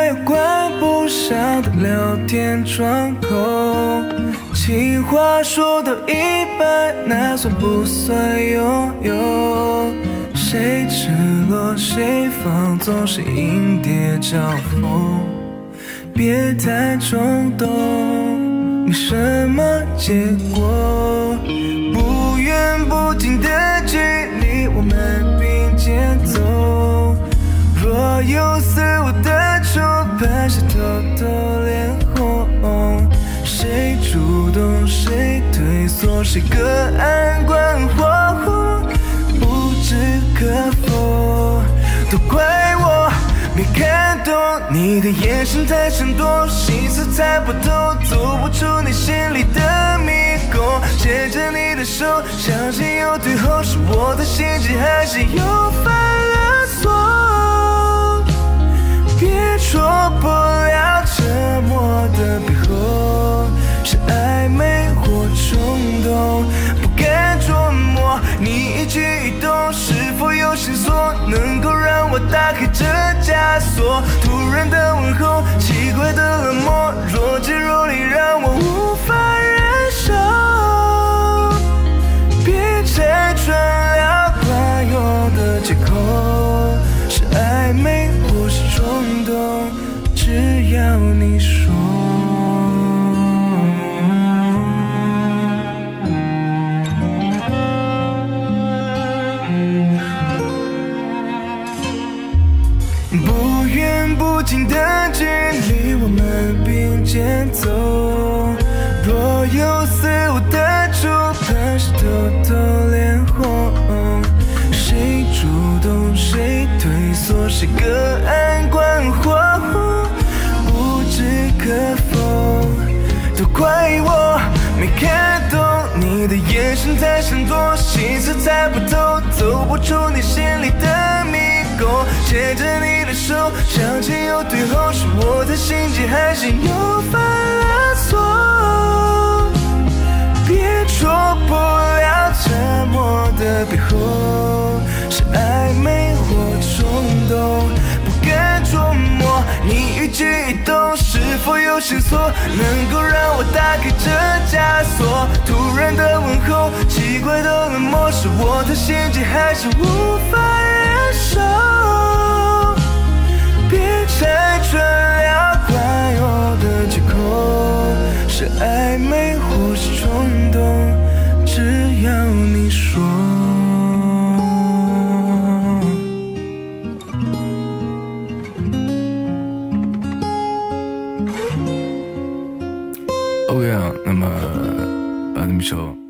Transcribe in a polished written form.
有关不上的聊天窗口，情话说到一半，那算不算拥有？谁赤裸谁放纵，谁迎蝶招风？别太冲动，没什么结果。不远不近的距离，我们并肩走。若有似无的触碰，谁偷偷脸红？谁主动谁退缩，谁隔岸观火，不知可否？都怪我没看懂你的眼神太闪躲，心思猜不透，走不出你心里的迷宫。牵着你的手，相信有最后，是我的心机还是又犯了错？别戳破了沉默的背后，是暧昧或冲动，不敢琢磨你一举一动是否有线索，能够让我打开这枷锁。突然的问候，奇怪的冷漠，若即若离，让我无法忍受。别拆穿了惯有的借口，是暧昧或是冲动，只要你说。不远不近的距离，我们并肩走。若有似无的触碰，谁偷偷脸红？谁主动谁退缩，谁隔岸观火，不知可否？都怪我没看懂你的眼神太闪躲，心思猜不透，走不出你心里的迷宫。牵着你的手，相信有最后，是我的心机还是又犯了错？别戳破了沉默的背后，是暧昧或冲动，不敢琢磨你一举一动是否有线索，能够让我打开这枷锁。突然的问候，奇怪的冷漠，是我的心机还是无法忍受？别拆穿了惯有的借口，是暧昧或是冲动，只要你说。欧阳，那么把你们手。